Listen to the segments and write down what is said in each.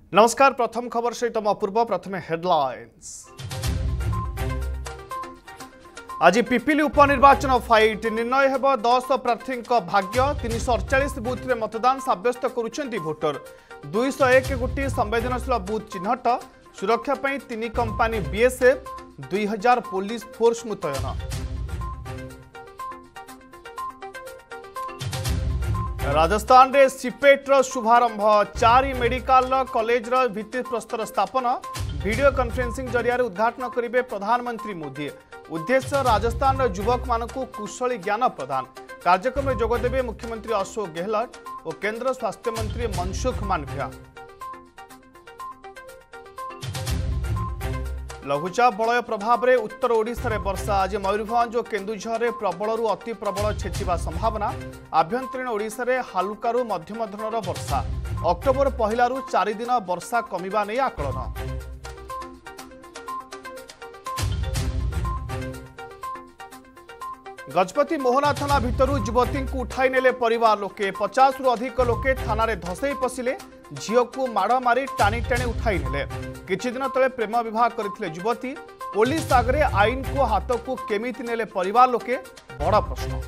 नमस्कार प्रथम खबर सहित अपूर्व प्रथमे हेडलाइंस। आज पिपिली उपनिर्वाचन फाइट निर्णय हेब 10 प्रार्थी भाग्य 348 बूथ में मतदान सब्यस्त करुछंती भोटर 201 गोटी संवेदनशील बूथ चिन्हट सुरक्षा पई 3 कंपनी बीएसएफ 2000 पुलिस फोर्स मुतयन। राजस्थान रे सिपेट शुभारंभ 4 मेडिकल कॉलेज भित्ति प्रस्तर स्थापन वीडियो कॉन्फ्रेंसिंग जरिया उद्घाटन करेंगे प्रधानमंत्री मोदी। उद्देश्य राजस्थान युवक मानकु कुशली ज्ञान प्रदान। कार्यक्रम में जोगदेवे मुख्यमंत्री अशोक गहलोत और केंद्र स्वास्थ्य मंत्री मनसुख मांडविया। लघुचाप बलय प्रभाव में उत्तर ओडिशा रे वर्षा आज मयूरभंज और केन्दुझर में प्रबल अति प्रबल छेचिबा संभावना। आभ्यंतरीण ओडिशा रे हालुकारु मध्यम धरणर वर्षा। अक्टोबर पहलारु 4 दिन वर्षा कमिबा नै आकलन। गजपति मोहना थाना भितरु युवती को उठाई नेले परिवार लोके 50 रु अधिक लोके थाना रे धसई पशिले झील को माड़ मारी टाणी टाणी उठाई नेले। किछि दिन तले प्रेम विवाह करथिले युवती पुलिस आगरे आईन को हाथ को केमिति नेले परिवार लोके बड़ प्रश्न।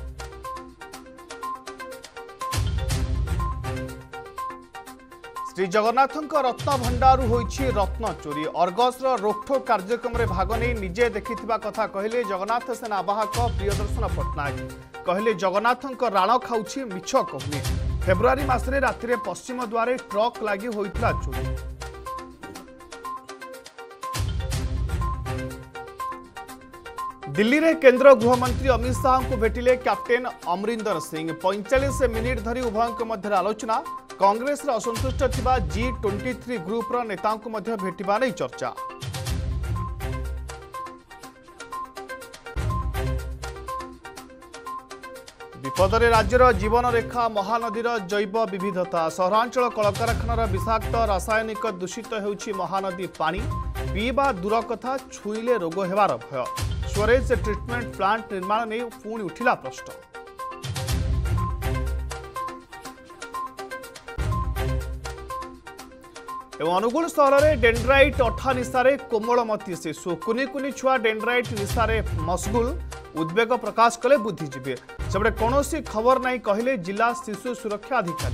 श्री जगन्नाथଙ୍କ रत्न भंडारू होइछि रत्न चोरी। अर्गस रोकठोक कार्यक्रम रे भाग नहीं निजे देखिथिबा कथा कहले जगन्नाथ सेना आवाहक प्रियदर्शन पट्टनायक। कहले जगन्नाथଙ୍କ राण खाउछि मिछ कहूनी। फेब्रुआरी मासरे रातिरे पश्चिम द्वारे ट्रक लागि होइतला चोरी। दिल्ली रे केंद्र गृहमंत्री अमित शाह को भेटिले कैप्टेन अमरिंदर सिंह। 45 मिनिट धरी उभयों मध्य आलोचना। कांग्रेस असंतुष्ट थिबा G23 ग्रुप रो नेताओं को मध्य भेटिबा नै चर्चा। विपदरे राज्यर जीवन रेखा महानदीर जैव विविधता। सहरांचल कलकारखानार विषाक्त रासायनिक दूषित हेउछि महानदी पानी। पीवा दूर कथा छुईले रोग हेबार भय। स्वरेज ट्रिटमेंट प्लांट निर्माण नहीं पुणी उठिला प्रश्न। अनुगुल सहर में डेंड्राइट अठा निशारे कोमलमती शिशु। कुनी कुनी छुआ डेंड्राइट निशारे मशगुल। उद्वेग प्रकाश कले बुद्धिजीवी। सेपटे कौन खबर नहीं कहले जिला शिशु सुरक्षा अधिकारी।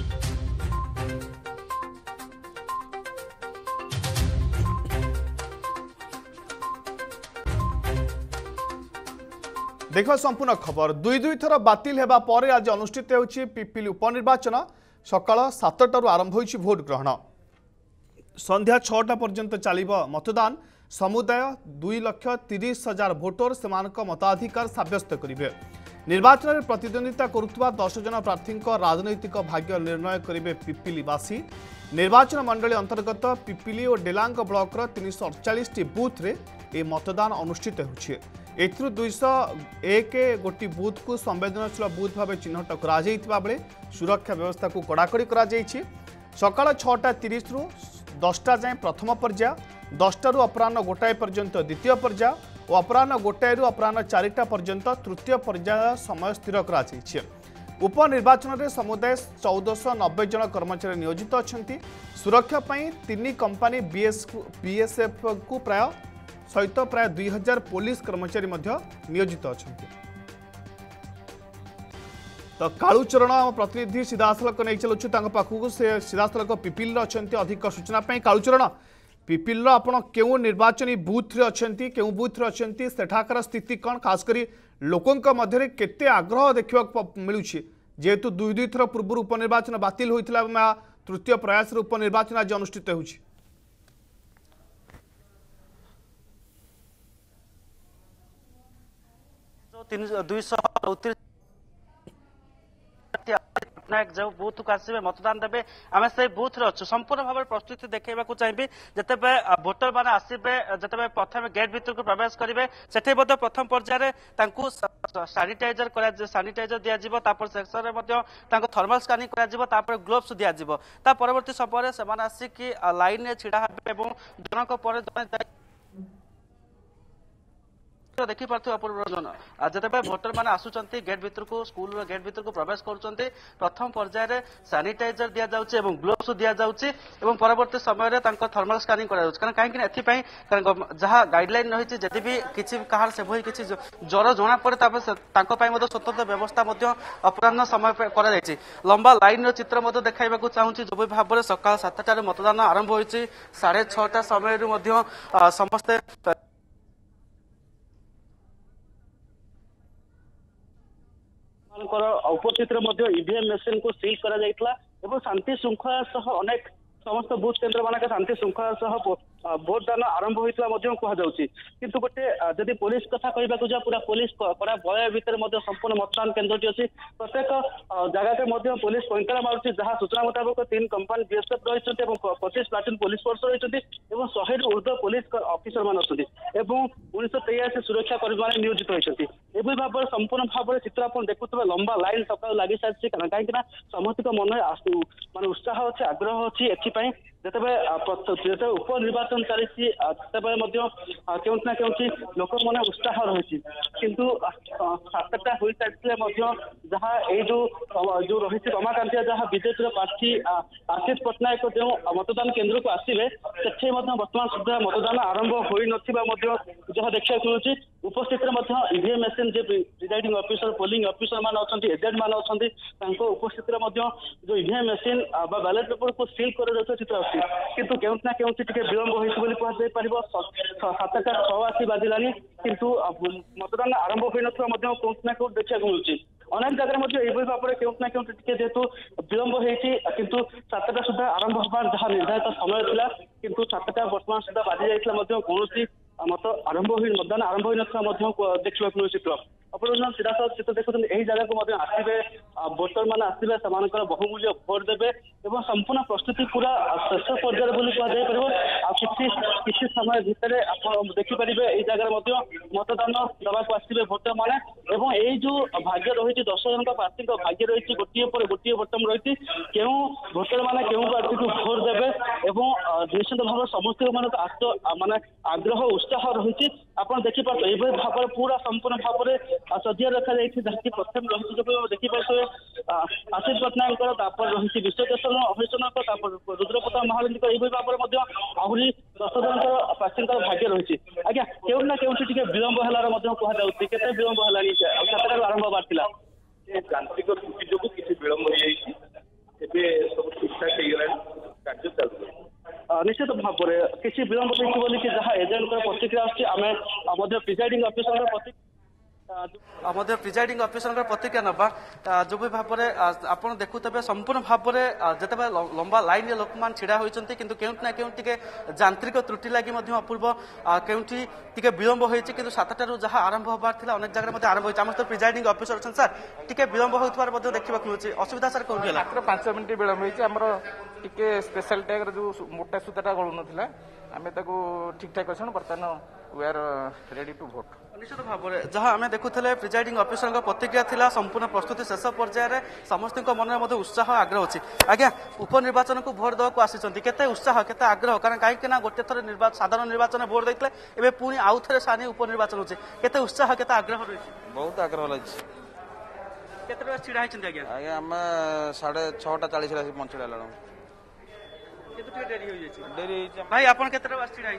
देख संपूर्ण खबर। दुई थर बातिल हेबा परे आज अनुष्ठित होछि पिपिली उपनिर्वाचन। सकाळ 7टारू आरंभ होइछि भोट ग्रहण। संध्या 6टा पर्यंत चलिबो मतदान। समुदाय 2,30,000 भोटर सेमानक मताधिकार साब्यस्त करिवे। निर्वाचन में प्रतिद्वंदिता करुवा 10 जन प्रार्थी राजनैतिक भाग्य निर्णय करेंगे पिपिलीवासी। निर्वाचन मंडली अंतर्गत पिपिली और डेलांग ब्लॉक 348 बूथ रे ए मतदान अनुष्ठित होछि। एथुरु 201 गोटी बूथ को संवेदनशील बूथ भाव चिन्हट करा जायतिबा बेले सुरक्षा व्यवस्था को कड़ाकड़ी करा जायछि। सकाळ 6:30 रु 10टा जाए प्रथम पर्याय, 10टारू अपराह्न 1टाए पर्यंत द्वितीय पर्याय और अपराह्न 1टाएरू अपराह्न 4टा पर्यंत तृतीय पर्याय समय स्थिर करा जायछि। उपनिर्वाचन में समुदाय 1490 जन कर्मचारी नियोजित अच्छा। सुरक्षा पई 3 कंपनी बीएसएफ को प्राय सहित प्राय 2000 पुलिस कर्मचारी नियोजित अच्छा। तो कालुचरण प्रतिनिधि सीधासलख नहीं चलुछु पाखक से सीधासलख पिपिल अच्छा। अधिक सूचना कालुचरण पिपिल आप निर्वाचनी बूथ रे अच्छी क्यों बूथ रे अच्छी सेठाकर स्थिति कौन खासकर लोकों मध्य केते आग्रह देखा मिलूँ जेहेतु दुई थर पूर्व उपनिर्वाचन बातिल होता तृतीय प्रयास उपनिर्वाचन आज अनुष्ठित हो। पट्टनायक जो बूथ को आसवे मतदान देवे आम से बूथ अच्छु संपूर्ण भाव प्रस्तुति देखा चाहिए। जिते भोटर मैंने आसवे जिते प्रथम गेट भीतर को प्रवेश करेंगे से प्रथम पर्यायर सानिटाइजर दिज्व सेक्शन में थर्माल स्कानिंग कर ग्लोव्स दिज्व परवर्ती समय से आसिक लाइन में छिड़ा हे जनक पर देखिपे अपूर्व रंजन जिते भोटर मैंने आसुंच गेट भर को स्कूल गेट भर को प्रवेश कर प्रथम पर्यायर सानिटाइजर दि जाऊँगी ग्लोव्स दि जाऊँगी परवर्त समय थर्माल स्कानिंग कहीं जहाँ गाइडलाइन रही जदि भी किसी कहार से किसी ज्वर जना पड़े स्वतंत्र व्यवस्था अपराह समय कर लंबा लाइन चित्र देखा चाहूँगी जो भी भाव में सका 7टार मतदान आरंभ हो 6:30 समय समस्ते उपस्थित ईवीएम मशीन को सील कर शांति श्रृंखला सह अनेक समस्त बूथ केन्द्र मानक शांति श्रृंखला सह भोटदान आरंभ होता कहुच्छी किंतु गोटे जदि पुलिस कथा कहवाक जा पूरा पुलिस कड़ा बलय भितर संपूर्ण मतदान केन्द्र अच्छी प्रत्येक जगह पुलिस पैंतरा मारुति जहाँ सूचना मुताबक 3 कंपानी बीएसएफ रही 25 प्लाटून पुलिस फोर्स रही 100 रु ऊर्ध्व पुलिस ऑफिसर मान अच्छा 1983 सुरक्षा कर्मी मैंने नियोजित होती एभली भाव संपूर्ण भाव में चित्र आप देखुए लंबा लाइन सका लगी सारी कहीं समस्त मन मान उत्साह अच्छे आग्रह अच्छी एपाई जिते उपनिर्वाचन चली केउना केउठी लोक मन उत्साह रही किंतु 7टा हो सारी जहाँ जो रही रमाकांतिया जहाँ बीजेपी प्रार्थी आशीष पट्टनायक जो मतदान केन्द्र को आसवे से बर्तमान सुधा मतदान आरंभ हो जहाँ देखा मिलूँ उपस्थित ईवीएम मशीन जो प्रिजाइडिंग ऑफिसर पोलिंग ऑफिसर मान अच्छा एजेंट मान अच्छा उपस्थित जो ईवीएम मशीन बैलेट पेपर को सील कर चित्र अच्छी किंतु केउना केउठी विलंब होती पार 7टा 86 बाजिला किंतु मतदान आरंभ हो ना कौट देखा मिलूँ अनेक जगह ये भाव में केउना केउठी जेहेतु विलंब होती किंतु 7टा सुधा आरंभ होबार जहाँ निर्धारित समय था किंतु 7टा वर्तमान सुधा बाजि जाता कौन मत आरंभ मतदान आरंभ हो देखा मिलूँ चित्र अपना सीधा चित्र देखुं यही जगह को आसवे भोटर मैंने आसवे से बहुमूल्य भोट देवे और संपूर्ण प्रस्तुति पूरा शेष पर्यायर किसी समय भितर आप देखिपारे यही जगह मतदान दवाक आसवे भोटर मैंने यही जो भाग्य रही 10 जन प्रार्थी भाग्य रही गोटे पर गोटे बटन रही क्यों भोटर मैंने क्यों प्रार्थी को भोट देवे निश्चित भाव समस्त माने आग्रह उत्साह रही आप देखिपारे यही भाव पूरा संपूर्ण भाव में सज्जा रखा जहाँकि प्रथम रही देखिए आशीष पट्टनायक रही विश्वकेश्वर हरिचंद्र रुद्रप्रताप महारथी यही भाव में आहरी 10 जन प्रार्थी भाग्य रही आज्ञा केउना केउठी विलंब है कहते विलंब है आरंभ हबार यांत्रिक त्रुटि जो किसी विलंब हो सब ठीक ठाक कार्य चलू निश्चित भाव में किसी विलंब बोली जहाँ एजेंट प्रतिक्रिया आम प्रिजाइडिंग ऑफिसर प्रिजाइडिंग ऑफिसर प्रतिक्रिया नवा जो भी भाव में आप देखुवे संपूर्ण भाव में जिते लंबा लाइन लोक मान छिड़ा होती किंतु केउना केउठी यांत्रिक त्रुटि लगी अपूर्व केउठी टिके विलंब होती किंतु 7टार जहाँ आरंभ होबार अनेक जगह आरंभ होती आम तो प्रिजाइडिंग ऑफिसर अच्छा सर टिके विलंब होता देखा मिलूँ असुविधा सर कौन मात्र 5 मिनिट विलंब होमर टिके स्पेशल टैग जो मोटा सूताटा गलु ना आम ठीक ठाक अच्छे बर्तमान वी आर रेडी टू भोट निश्चित भाव में जहाँ आम देखुले प्रिजाइडिंग ऑफिसर प्रतिक्रिया थिला संपूर्ण प्रस्तुति शेष पर्यायर समस्त मन में उत्साह आग्रह अच्छी आज्ञा उपनिर्वाचन को भोट देवाक आसी केते उत्साह केते आग्रह कारण कहीं गोटे थर साधारण निर्वाचन भोट देते एवं पुणी आउ थे सानी उपनिर्वाचन होचे केते उत्साह केते आग्रह रही बहुत आग्रह लगी केते छिड़ा होती आज्ञा आज्ञा आम 6:40 पहुंचला डेरी भाई आपन केते छिड़ा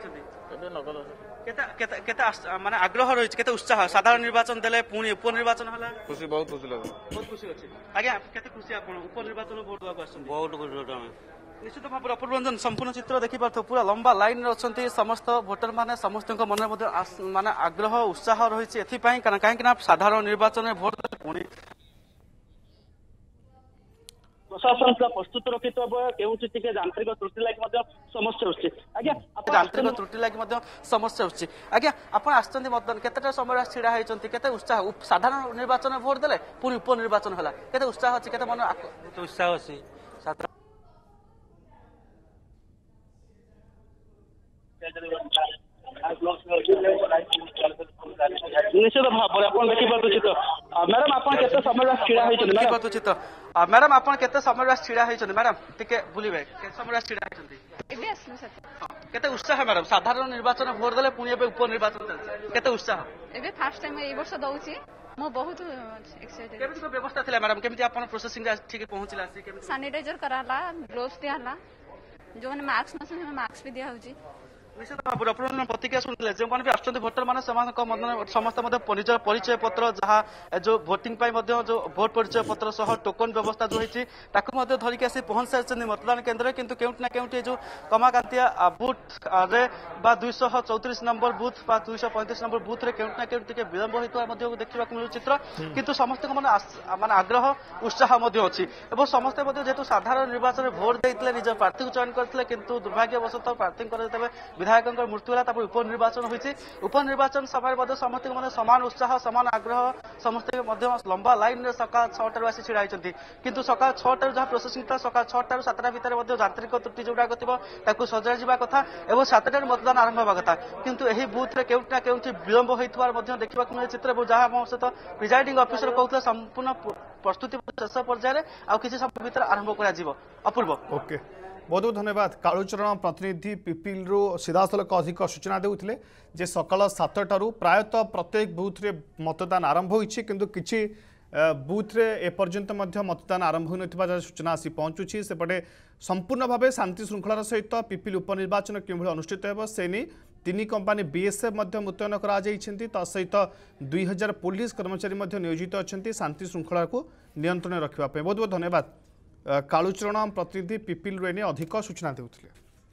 माने आग्रह रही केते उत्साह साधारण निर्वाचन देले पुणी उपनिर्वाचन हला खुशी बहुत खुशी लगे बहुत खुशी अच्छे आज्ञा केते खुशी आपन उपनिर्वाचन भोट देवाक आछन बहुत खुशी हम निश्चित भाव में अपूर्व रंजन संपूर्ण चित्र देखिपार पूरा लंबा लाइन अच्छा समस्त भोटर मैंने समस्त मन में माने आग्रह उत्साह रही कहीं साधारण निर्वाचन में भोट पुणी प्रशासन पूरा प्रस्तुत रखी केउठी यांत्रिक त्रुटि लगी समस्या होती आज्ञा यांत्रिक त्रुटि लगी समस्या होती आज्ञा आप आसछन्ती मतदान केतेटा समय छिड़ा होती केते उत्साह साधारण निर्वाचन में भोट देले पुणी उपनिर्वाचन हला केते उत्साह अछि केते मन उत्साह अच्छी निश्चित भाव में आप देखिए चित्र मैडम आप समय छिड़ा होती मैडम आप केते समय छिड़ा होती मैडम टिके बुलिबे केते समय छिड़ा होती एबे आसलु साथी केते उत्साह मैडम साधारण निर्वाचन भोट देले पुणी एबे उपनिर्वाचन चलছে केते उत्साह एबे फर्स्ट टाइम ए वर्ष दउची मो बहुत एक्साइटेड केमिति को व्यवस्था थिला मैडम केमिति आपण प्रोसेसिंग रे ठीक पहुंचला सी केमिति सैनिटाइजर कराला ग्लोव्स दियाला जो माने मास्क नसन मास्क भी दिया होची निश्चित भाव अपना प्रतिक्रिया शुणुले जो भी आसुच्च भोटर मैंने समस्त परिचय पत्र जहाँ जो भोटिंग जो भोट परिचय पत्र सह टोकन व्यवस्था जो होती धरिक आसी पहुंच सारी मतदान केन्द्र किंतु केउटी ना केउटी जो कमाकांतिया बुथ रे 234 नंबर बुथ 235 नंबर बुथ रे केउटी ना केउटी विलंब होता देखा मिलू चित्र किंतु समस्त माने आग्रह उत्साह अच्छी और समस्ते जेहेतु साधारण निर्वाचन में भोट देते निज प्रार्थी को चयन करते किंतु दुर्भाग्यवशतः प्रार्थी विधायक मृत्यु है उपनिर्वाचन होती उपनिर्वाचन समय समस्त मैंने सामान उत्साह सामान आग्रह समस्ते लंबा लाइन में सका 6 आसी छिड़ा होती किंतु सका 6 जहाँ प्रोसेसिंग था सका 6 7टा भितर यांत्रिक त्रुटि जोड़ाक थी सजा जा कथा और 7टार मतदान आरंभ होगा कथा किंतु यही बुथ रे केउटी ना केउटी विलंब होता देखा मिले चित्र जहाँ मो सहित प्रिजाइडिंग ऑफिसर कहते संपूर्ण प्रस्तुति शेष पर्यायर आउ किसी समय भितर आरंभ कर अपूर्व ओके बहुत बहुत धन्यवाद कालुचरण प्रतिनिधि पिपिल रु सीधासलख अधिक सूचना देउथिले जे सकाल 7टारू प्रायतः प्रत्येक बूथ रे मतदान आरंभ होइछि किंतु किछि बूथ रे एपर्यंत मध्य मतदान आरंभ होई नथिबा सूचना आसी पहुंचुछि सेपटे संपूर्ण भावे शांति श्रृंखलार सहित पिपिल उपनिर्वाचन किभଳି अनुष्ठित हेबो सेनी 3 कंपनी बीएसएफ मध्य मुतयन करा जाइछन्ति ता सहित 2000 पुलिस कर्मचारी मध्य नियोजित अछन्ति शांति श्रृंखला को नियंत्रण रखिबा पे बहुत बहुत धन्यवाद कालुचरण प्रतिनिधि पिपिल रेने अधिक सूचना देउथिले।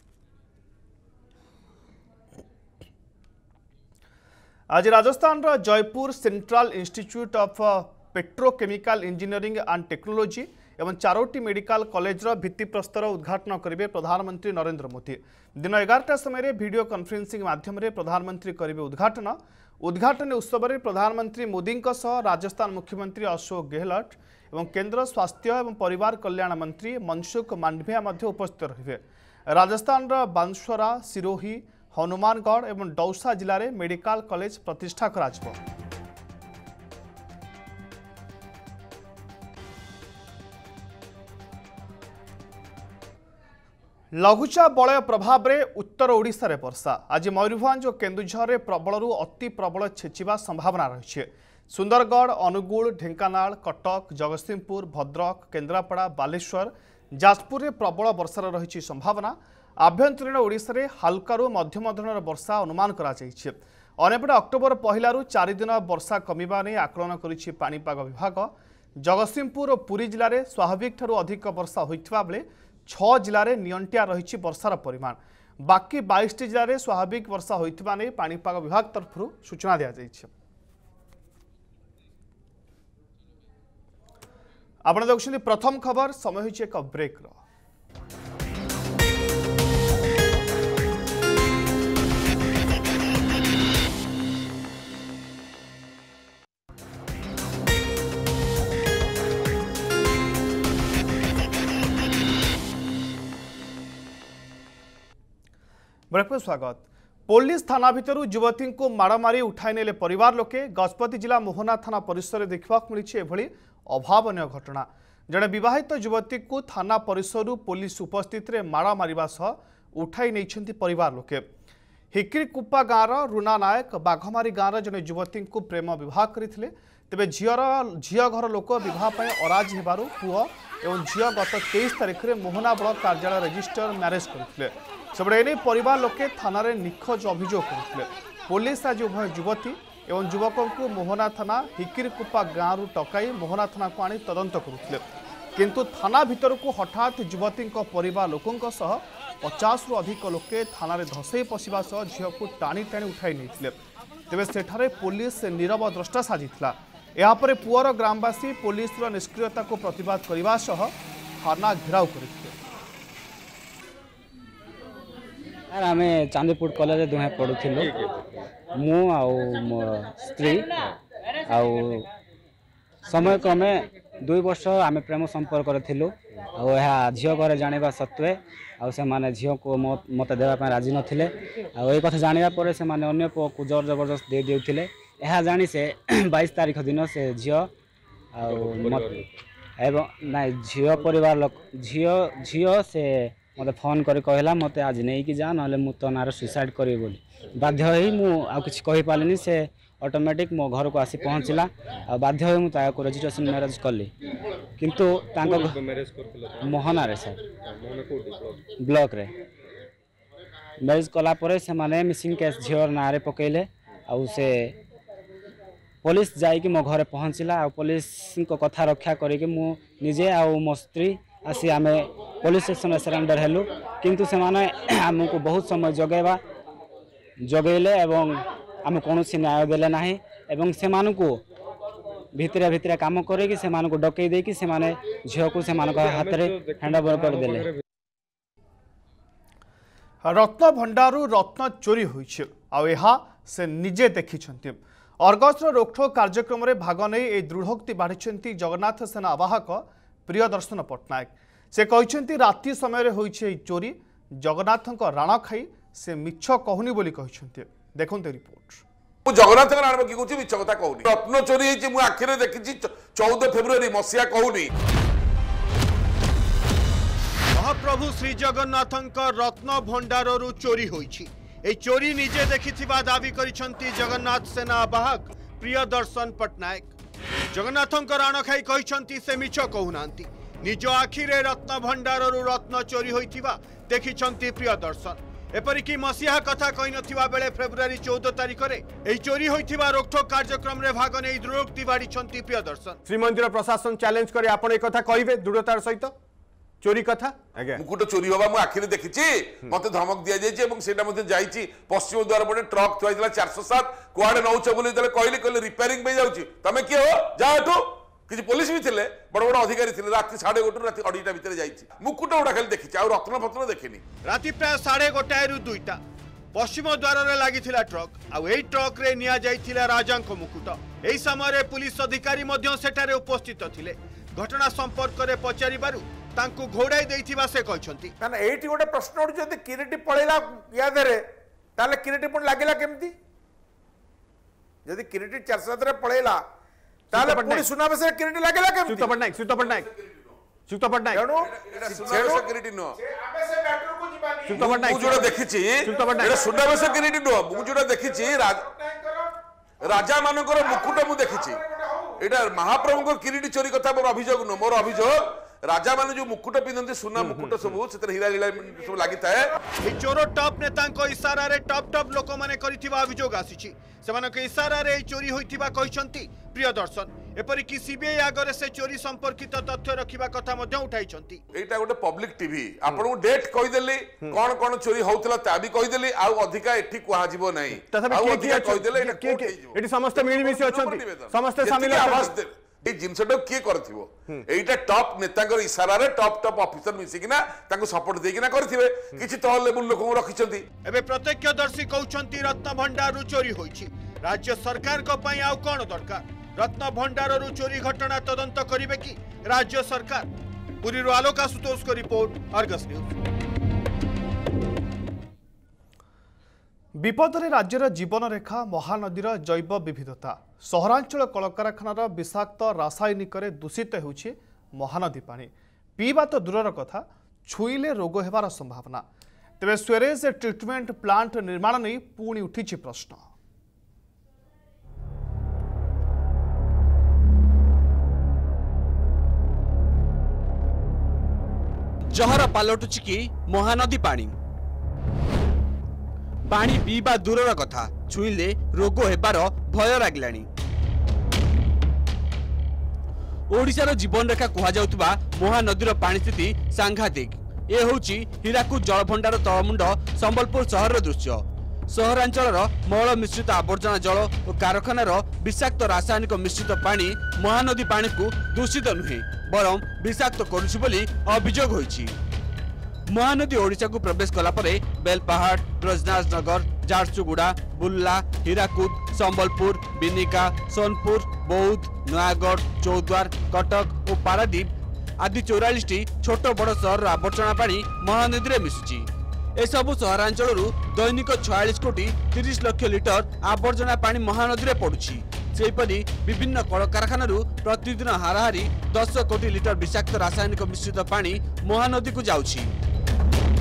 आज Rajasthan Jaipur central institute of petrochemical engineering and technology एवं 4टी मेडिकल कॉलेज भित्तिप्रस्तर उद्घाटन करेंगे प्रधानमंत्री नरेंद्र मोदी दिन 11टा समय वीडियो कॉन्फ्रेंसिंग माध्यम प्रधानमंत्री करेंगे उद्घाटन उत्सव में प्रधानमंत्री मोदी राजस्थान मुख्यमंत्री अशोक गहलोत एवं केंद्र स्वास्थ्य एवं परिवार कल्याण मंत्री मनसुख मांडविया उपस्थित रहे। राजस्थान बांसवाड़ा सिरोही हनुमानगढ़ एवं दौसा जिले में मेडिकल कॉलेज प्रतिष्ठा करा लघुचाप बलय प्रभाव में उत्तर ओडिशा रे वर्षा आज मयूरभंज और केन्दुझर में प्रबल अति प्रबल छेचिबा संभावना रही है। सुंदरगढ़ अनुगुल ढेंकानाल कटक जगतसिंहपुर भद्रक केन्द्रापड़ा बालेश्वर जाजपुर में प्रबल वर्षार रही संभावना आभ्यंतरीण ओडिशा रे हालकारु मध्यम धरणर वर्षा अनुमान करा जायछि। अनेपटे अक्टोबर 1 4 दिन वर्षा कमिबा नै आकलन करिछि पाणीपाग विभाग। जगतसिंहपुर और पुरी जिले में स्वाभाविक ठारू अधिक वर्षा होइथिबा बेले 6 जिले में नियंटिया रही वर्षार परिमाण बाकी 22टी जिले में स्वाभाविक वर्षा होइथिबा नै पाणीपाग विभाग तरफरु सूचना दिया जायछि। आपण देखुछन्ति प्रथम खबर समय होइछि एक ब्रेक रो। ब्रेक पर स्वागत। पुलिस थाना भितर युवती को माड़ मारी उठाई नेले परिवार लोके गजपति जिला मोहना थाना परिसर देखा मिली एभली अभावन घटना। जड़े विवाहित युवती को थाना परिसर पुलिस उपस्थित रे माड़ मारिबा सह उठाई नहीं परिवार लोके। हिकिरीकुप्पा गाँव रुना नायक बाघमारी गाँव जड़े युवती को प्रेम विवाह करते तेबे झील घर लोक बहुत अराजी हेबारु पुओ एवं झील गत 23 तारिख में मोहना ब्लॉक कार्यालय रजिस्टर मैरेज करते सेबड़े एने परिवार लोके थाना निखोज अभियोग करते। पुलिस आज उभय युवती एवं युवकों को मोहना थाना हिकिरीकुप्पा गाँव टकाई मोहना थाना को आनी तदंत करुले किंतु थाना भितर को हठात युवती परिवार लोकों सह 50 रु अधिक लोके थाना धसई पशिबा सह झील को टाणी टाणी उठाई नहीं तेबे सेठारे पुलिस नीरव द्रष्टा साजिଥିଲା। यापर पुअर ग्रामवासी पुलिस निष्क्रियता को प्रतिवाद करने सह थाना घेराव करते। आम चांदीपुर कॉलेज दुहे पढ़ुलु मु मो स्त्री आउ समय क्रमे 2 वर्ष आम प्रेम संपर्क थिलु झील घर जाना सत्वे आने झील को मत देवाई राजी नथिले आ कथा जाना पर से अन्य पुओ को जोर जबरदस्त दे देउथिले यह जानी से 22 तारिख दिन से झील एवं नाई झील परिवार लोक झील से मते फोन कर कहला मते आज नहीं कि जा ना मु तो नार सुसाइड करी बोली बाध्य होई मु आ कुछ कहि पालेनी से ऑटोमेटिक मो घर को आसी पहुँचला आ बाध्य होई मु ताको रजिस्ट्रेशन मैरिज करली किंतु तांको मैरिज करथिला मोहना रे सर ब्लॉक रे मैरिज कला परे से माने मिसिंग केस झियर नारे पकेले आ से पुलिस जाइकी मो घरे पहुँचला आ पुलिस को कथा रक्षा करिके मु निजे आ मो स्त्री आसी आमे पुलिस स्टेशन में सरेंडर हेलु किंतु से माने हमको बहुत समय जगैले एवं आम कौन न्याय देले ना एवं से भितरे भितरे काम करे से डकई देकी से झील को हाथ में हैंड ओवर कर देले। रत्न भंडारू रत्न चोरी होइछ आ एहा से निजे देखिछन्ति। अर्गसर रोकठोक कार्यक्रम में भाग नहीं ए दृढ़ोक्ति बाढ़ी जगन्नाथ सेना आवाहक प्रियदर्शन पट्टनायक। से कहते राति समय होइछे चोरी जगन्नाथ राण खाई से मिछ कहूनी बोली कहते। देखते रिपोर्ट। जगन्नाथ राण कि कहूँ मिछ कथा कहूनी रत्न चोरी होइछे मु आखिरे देखिछि 14 फेब्रुआरी मसिया कहूनी। महाप्रभु श्री जगन्नाथ रत्न भंडारु चोरी होइछि। ए चोरी निजे देखिथिबा दाबी करिसंती जगन्नाथ सेना आवाहक प्रियदर्शन पट्टनायक। जगन्नाथ राण खाई कहिसंती से मिछ कहूनांती निज आखिरे रत्न भंडारु रत्न चोरी होइथिबा देखिसंती प्रियदर्शन। एपरिकी मसीहा कथा कहि नथिबा बेले फेब्रुआरी 14 तारिख रे एही चोरी होइथिबा रोकठोक कार्यक्रम रे भाग नै दृढ़ोक्ति बाढ़िसंती प्रियदर्शन। श्रीमंदिर प्रशासन चैलेंज करे आपण ए कथा कहिबे दृढ़तार सहित चोरी कथा मुकुट चोरी होगा मु आखिरे देखिछि मते धमक दिया जाइछि एवं सेटा मते जाइछि पश्चिम द्वार पटे ट्रक थुआइला 407 कुआडे नौछ बोली दले कहले रिपेयरिंग पे जाउछि तमे के हो जाठू किछि पुलिस भी थिले बड़ बड़ अधिकारी थिले राति 1:30 राति 2:30 भितर जाइछि मुकुट उडा खाली देखिछि आ रत्न फत्न देखिनी। राति प्राय 1:30 रु 2टा पश्चिम द्वार रे लागिथिला ट्रक आ एई ट्रक रे निया जाइथिला राजांक मुकुट। एई समय रे पुलिस अधिकारी मध्य सेठारे उपस्थित थिले। घटना संपर्क रे पचारिबारु तांकु घोड़ाई देइथिबा से कहछंती ना एठी गोटे प्रश्न उठ जदी किरीटी पळेला याद रे ताले किरीटी पण लागिला केमती जदी किरीटी 407 रे पळेला ताले पुणी सुनाबे से किरीटी लागिला केमती। सुतो पट्टनायक एणो सुनाबे किरीटी नो आबे से मैटर को जिबानी सुतो पट्टनायक मु जोडा देखिछि एटा सुनाबे से किरीटी नो मु जोडा देखिछि राजा मानकर मुकुट मु देखिछि एटा महाप्रभु को किरीटी चोरी कथा मोर अभियोग नो मोर अभियोग राजा माने जो मुकुट पिंधନ୍ତି सुना मुकुट सब सेतर हीरा लीला सब लागि थाए। ए चोर टॉप नेतांको इशारा रे टॉप लोक माने करिथिबा अभियोग आसीछि सेमानक इशारा रे चोरी होइथिबा कहिसंती प्रियदर्शन। एपरिकी सीबीआई आगरे से चोरी संपर्कित तथ्य रखिबा कथा मध्ये उठाइछंती। एटा गोटे पब्लिक टीवी आपन डेट कहि देली कोन चोरी होउतला ता भी कहि देली आ अधिका एठी कुहा जिवो नै आ अधिका कहि देले एटा कोट एठी समस्त मिली मिसी अछंती समस्त शामिल अछंती ए जिनसटो के करथिबो एटा टॉप नेतांकर इशारा रे टॉप ऑफिसर मिसिकिना तांको सपोर्ट देकिना करथिबे किछि तह लेवल लोक रखिसंती। एबे प्रत्यक्षदर्शी कहउछंती रत्न भंडारु चोरी होइछि राज्य सरकार को पई आउ कोन दरकार रत्न भंडारु चोरी घटना तदंत करिवे कि राज्य सरकार। पुरीरो आलोका सुतोष को रिपोर्ट अर्गस न्यूज। विपदरे राज्यर जीवन रेखा महानदीर जैव विविधता सहरांचल कलकारखानार विषाक्त रासायनिक दूषित होउछि महानदी पानी पीवा तो दूरर कथा छुईले रोग हेबार संभावना। तेबे स्वेरेज ट्रिटमेंट प्लांट निर्माण नहीं पुणी उठिछि प्रश्न। जहर पालटुछि कि महानदी पानी पानी पीवा दूरर कथा छुईले रोग हेबार भय लागलानी। ओडिशार जीवन रेखा कहा जाउतबा महानदीर पानी स्थिति सांघातिक। ए होउची हीराकुद जलभंडार तळमुंड संबलपुर सहर दृश्य। सहरांचल मल मिश्रित आवर्जना जल और कारखानार विषाक्त रासायनिक मिश्रित पानी महानदी पानी को दूषित नुहे बरम विषाक्त करुछि बोली अभियोग होइछि। महानदी ओडिशा को प्रवेश कला परे बेलपाहाड़ ब्रजनाथनगर झारसुगुड़ा बुल्ला हीराकुद संबलपुर बिनिका सोनपुर बौद्ध नयागढ़ चौद्वार कटक और पारादीप आदि 44टी छोट बड़ सहर आवर्जना पानी महानदी में मिशुची। एसबू सहरांचल दैनिक 46 कोटी 30 लाख लिटर आवर्जना पानी महानदी में पड़ुछि। सेहीपरि विभिन्न कलकारखाना प्रतिदिन हाराहारी 10 कोटी लिटर विषाक्त रासायनिक मिश्रित पानी महानदी को जाउछि।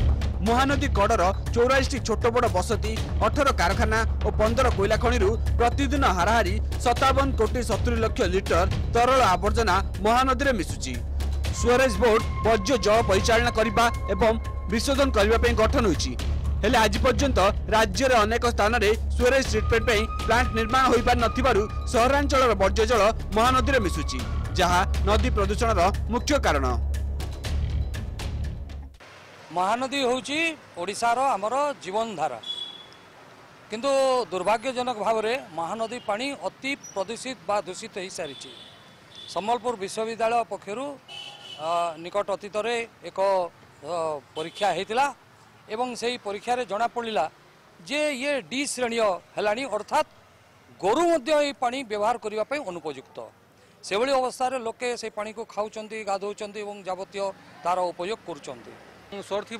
महानदी कड़र 84 छोट बड़ बसती 18 कारखाना और 15 कोयला खणि प्रतिदिन हाराहारी 57 कोटी 70 लाख लिटर तरल आवर्जना महानदी में मिसुची। सुअरेज बोर्ड वर्ज्य जल परिचालना करने एवं विशोधन करने गठन होइछि। हेले आज पर्यंत राज्य में अनेक स्थान में सुअरेज ट्रिटमेंट प्लांट निर्माण हो पार नथिबारु सहरांचल वर्ज्य जल महानदी में मिसुची, जहाँ नदी प्रदूषण मुख्य कारण। महानदी होउची ओडिशार आमर जीवनधारा, किंतु दुर्भाग्यजनक भाव में महानदी पानी अति प्रदूषित बा दूषित हो सारी। सम्बलपुर विश्वविद्यालय पक्षर निकट अतीत एक परीक्षा होता एवं से परीक्षा जना पड़ा जे ये डी श्रेणी है, अर्थात गोरु मध्य पानी व्यवहार करने अनुपयुक्त। से भली अवस्था लोके से पानी को खाऊं गाधौंट और जावतीय तार उपयोग कर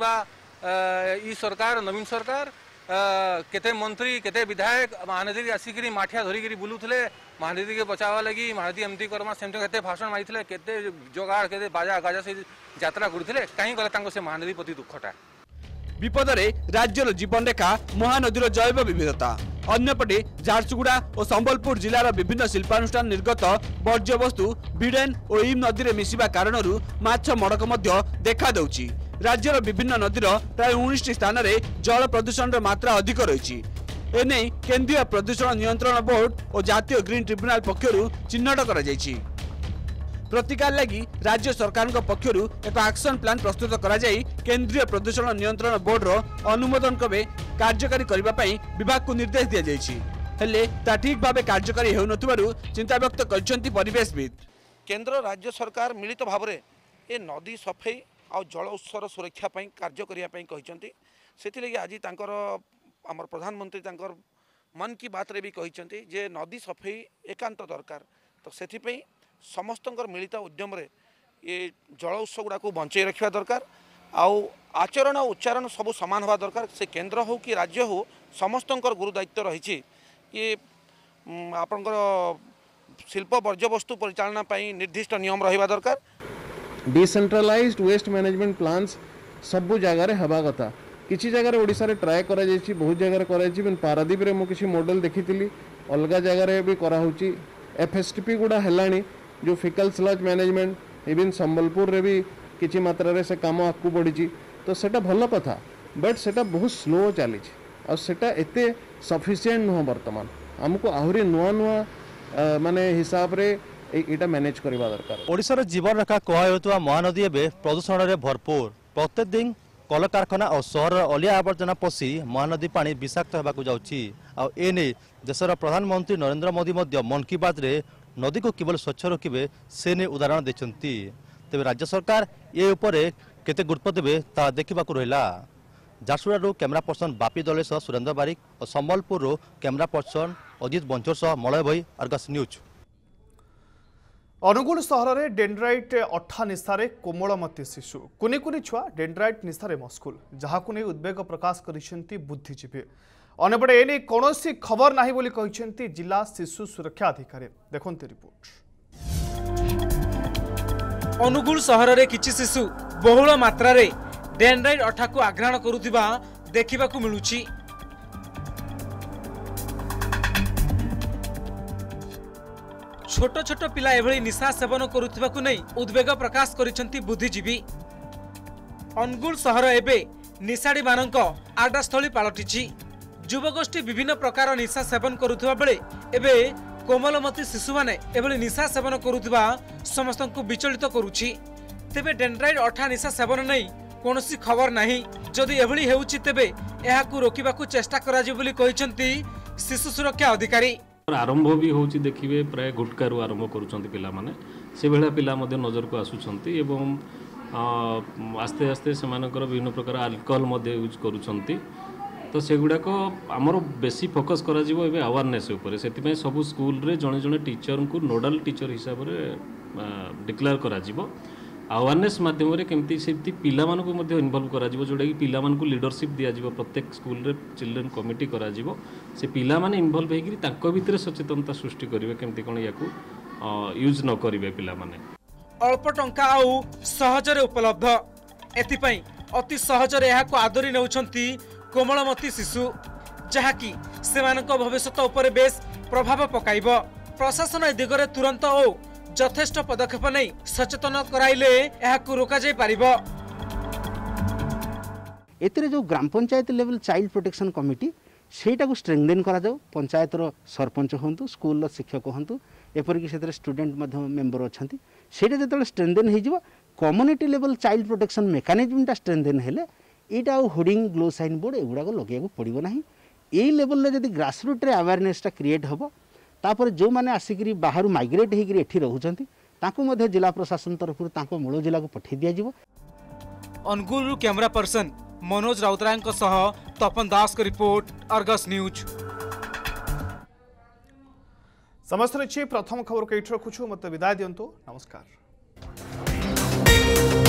सरकार नवीन सरकार केते मंत्री केते विधायक महानदी आसिक माठिया धरिकी बुलूले महानदी के बचावा लगी महानदी एमती करमा सेमती केते भाषण मारिथिले केते जोगाड़ केते बाजा गाजा से यात्रा करथिले कहीं गला से महानदी प्रति दुखटा। विपदरे राज्यर जीवन रेखा महानदीर जैव विविधता। अन्यपटे झारसुगुड़ा और संबलपुर जिलार विभिन्न शिल्पानुष्ठान निर्गत वर्ज्य वस्तु बिडेन और इम नदी में मिसिबा कारणरू माछ मड़क मध्य देखा देउछि। राज्यर विभिन्न नदीर प्राय 19 स्थान में जल प्रदूषण मात्रा अधिक रही। एने केंद्रीय प्रदूषण नियंत्रण बोर्ड और जातीय ग्रीन ट्रिब्यूनल पक्षरु चिन्हट करा जायछि। प्रतिकार लगी राज्य सरकार पक्षर एक एक्शन प्लान प्रस्तुत करा जाई केंद्रीय प्रदूषण नियंत्रण बोर्ड रो अनुमोदन कबे कार्यकारी करबा पई विभाग को निर्देश दिया जायछि। हेले ता ठीक भाबे कार्यकारी हेउ नथुबारु चिंता व्यक्त करछन्ति परिवेशविद। केंद्र राज्य सरकार मिलित भाव में ए नदी सफाई और जल उत्सर सुरक्षा पई कार्य करिया पई कहिसंती। सेति लगी आज तांकर हमर प्रधानमंत्री तांकर मन की बात रे भी कहिसंती जे नदी सफाई एकांत दरकार। तो सेति पई समस्तंकर मिलित उद्यम रे ये जल उत्स गुड़ा को बंचाई रखा दरकार। आउ आचरण और उच्चारण सब सामान हवा दरकार। से केंद्र हो कि राज्य हो समस्तंकर गुरु दायित्व रही ये आपनकर शिल्प वर्ज्य वस्तु परिचालना पई निर्दिष्ट नियम रहिबा दरकार। डिसेंट्रलाइज्ड वेस्ट मैनेजमेंट प्लान्स सब जगार हवा कथा। किसी जगह ओडिशा रे ट्राए करा जायछि, बहुत जगह करा जायछि। पारादीप रे मो किसी मॉडल देखिथिली, अलगा जगह रे भी करा होछि। एफएसटीपी गुड़ा हेलानी जो फिकल स्लज मैनेजमेंट इवन संबलपुर रे भी किसी मात्रा रे से काम आगू बढ़ी। तो सेटा भल कथा, बट सेटा बहुत स्लो चली और सेटा एते सफिशिएंट नुह। बर्तमान हमको आहरी नुआ नुआ माने हिसाब रे एटा मैनेज करबा दरकार। ओडिसा रे जीवन रेखा कहउतवा महानदी एबे प्रदूषण रे भरपूर। प्रत्येक दिन कल कारखाना और सहर अलिया आवर्जना पशि महानदी पानी विषाक्त होगाकू जाउछि। आ एने देशर प्रधानमंत्री नरेंद्र मोदी मध्य मन की बात रे नदी को केवल स्वच्छ रखिबे से ने उदाहरण देछंती। तेबे राज्य सरकार ए उपरे केते गुरुत्व देबे ता देखिबाकू रहिला। झारसुगुड़ा कैमरा पर्सन बापी दले सह सुरेंद्र बारिक और संबलपुर कैमरा पर्सन अजित बंचोर सह मलय भाई, अर्गस न्यूज। अनुगुल सहर में डेंड्राइट अठा निशारे कोमलमती शिशु कुनि कुनि छुआ डेंड्राइट निशारे मस्कुल, जहाँ को नहीं उद्वेग प्रकाश करिसेंती बुद्धिजीवी। अन्यपटे एने कौनसी खबर नाही बोली कहिसेंती जिला शिशु सुरक्षा अधिकारी। देखंते रिपोर्ट। अनुगुल सहर में किछि शिशु बहुल मात्रा रे डेंड्राइट अठा को आग्रहण करुथिबा देखिबाकू मिलुछि। छोट छोट पिला एभली निशा सेवन करुथिबाकू नै उद्वेग प्रकाश करिसेंती बुद्धिजीवी। अनुगुल सहर एबे निशाड़ी मानक आडास्थली पालटिछि। युवगोष्ठी विभिन्न प्रकार निशा सेवन करुथिबा बेले एबे कोमलमती शिशु माने एभली निशा सेवन करुथिबा समस्तंकु विचलित करुछि। तेबे डेंड्राइट अठा निशा सेवन नै कोनोसी खबर नाही। जदि एभली हेउछि तेबे एहाकू रोकिबाकू चेष्टा कराजिबो बोली कहिसेंती शिशु सुरक्षा अधिकारी। आरंभ भी होची देखिबे प्राय गुटकारु आरंभ करूछंती पिला माने से बेला पिला मध्ये नजर को आसुछंती एवं आस्ते आस्ते सेमानकर विभिन्न प्रकार अल्कोहल मध्ये यूज करूछंती। तो सेगुडा को आमर बेसी फोकस करा जिवो एबे अवेयरनेस ऊपर। सेति में सब स्कूल रे जणे जणे टीचर को नोडल टीचर हिसाब रे डिक्लेयर करा जिवो। अवेयरनेस माध्यम रे केमती सेति पिला मानको मध्ये इन्वॉल्व करा जिवो, जोडा कि पिला मानको लीडरशिप दिया जिवो। प्रत्येक स्कूल रे चिल्ड्रन कमिटी करा जिवो। से पिला माने इन्वॉल्व हेकि तांको भितरे सचेतनता सृष्टि करिवे केमती कोन याकू यूज न करिवे पिला माने। अल्प टंका आउ सहज रे उपलब्ध एथि पई अति सहजरे एहाको आदरी नेउछंती कोमलमती शिशु जहाँकि सेमानक भविष्यत उपरे बेस प्रभाव पकाइब। प्रशासन ए दिगरे तुरंत ओ यथेष्ट पदक्षेप नहीं सचेतन कराइले एहाको रोका जाय पारिबो। एतरे जो ग्राम panchayat level child protection committee सेटा को स्ट्रेंथेन करा जाऊ। पंचायत रो सरपंच होंतु स्कूल रो शिक्षक होंतु एपरिक से स्टूडेंट मेंबर अच्छा सेटा जो स्ट्रेंथेन हो कम्युनिटी लेवल चाइल्ड प्रोटेक्शन मेकानिजमटा स्ट्रेंथेन हेले यहाँ होर्डिंग ग्लो साइन बोर्ड एगुड़ा लगे पड़ो ना। यही लेवल जब ग्रासरूट अवेयरनेसटा क्रिएट हम तापर जो मैंने आसिक बाहर माइग्रेट होकर रोचे जिला प्रशासन तरफ मूल जिला को पठे दिज्व। अनुगुल कैमरा पर्सन मनोज राउतराय सह तपन दास को रिपोर्ट अर्गस न्यूज। समस्त प्रथम खबर को ये रखुछु मत विदाय दिंतु नमस्कार।